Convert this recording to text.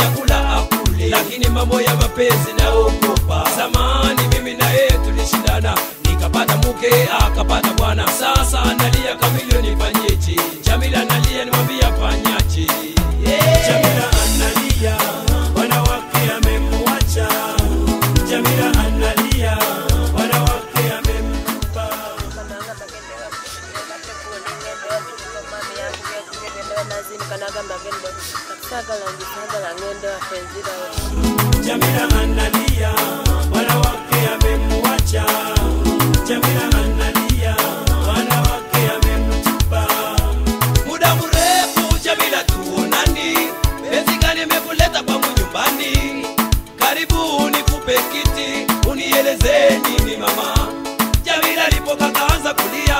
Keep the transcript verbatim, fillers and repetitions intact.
chakula akule, lakini mambo ya mapenzi naogopa. Zamani mimi na yeye tulishindana, nikapata mke akapata bwana. Sasa analia Kamilioni, nifanyeje? Jamila analia, nimwambia fanyaje? Yeah. Jamila analia, wanawake amemwacha. Jamila analia, wanawake amemtupa. Jamila analia, wanawake amemwacha. Jamila analia, wanawake amemtupa. Muda mrefu Jamila tuonani, penzi gani imekuleta kwangu nyumbani? Karibu nikupe kiti, unieleze nini mama? Jamila alipoka kaanza kulia,